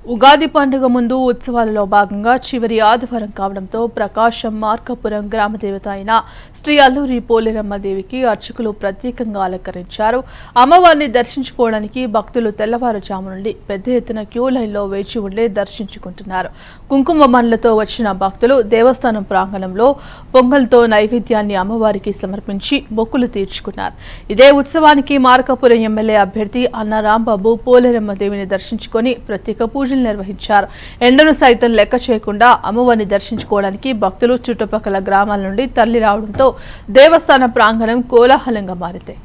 ఉగాది పండుగ ముందు ఉత్సవాలలో భాగంగా చివరి ఆదివారం కావడంతో ప్రకాశం మార్కాపురం గ్రామదేవత అయిన శ్రీ అల్లూరి పోలేరమ్మ దేవికి అర్చకులు ప్రత్యేకంగా అలంకరించారు. అమ్మవారిని దర్శించుకోవడానికి భక్తులు తెల్లవారుజాము నుండి పెద్ద ఎత్తున క్యూ లైన్లో వేచి ఉండి దర్శించుకుంటున్నారు. కుంకుమ మన్లతో వచ్చిన భక్తులు దేవస్థానం ప్రాంగణంలో పొంగల్తో నైవేద్యాన్ని అమ్మవారికి సమర్పించి మొక్కులు తీర్చుకున్నారు. ఇదే ఉత్సవానికి మార్కాపురం ఎమ్మెల్యే అభ్యర్థి అన్న రాంబాబు పోలేరమ్మ దేవిని దర్శించుకొని ప్రత్యేక పూజలు నిర్వహించారు. ఎండను సైతం లెక్క చేయకుండా అమ్మవారిని దర్శించుకోవడానికి భక్తులు చుట్టుపక్కల గ్రామాల నుండి తరలి రావడంతో దేవస్థాన ప్రాంగణం కోలాహలంగా మారింది.